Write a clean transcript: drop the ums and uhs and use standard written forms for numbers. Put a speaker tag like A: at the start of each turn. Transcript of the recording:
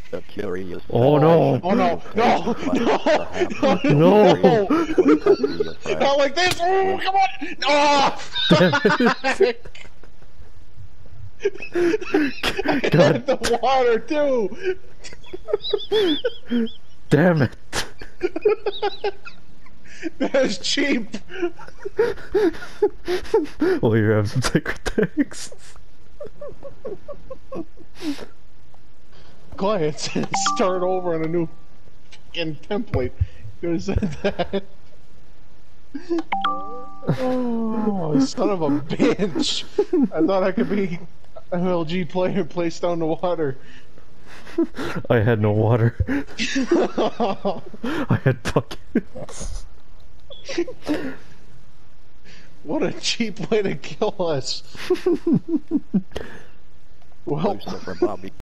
A: The curious.
B: Oh no!
C: Oh no! No!
B: No!
C: Not like this! Oh, come on! Oh!
B: God.
C: The water too!
B: Damn it!
C: That's cheap!
B: Well, you have some sacred texts.
C: Quiet. Start over on a new fucking template. Who said that? Oh, son of a bitch! I thought I could be an LG player placed on the water.
B: I had no water. I had buckets.
C: What a cheap way to kill us. Well,
A: Bobby.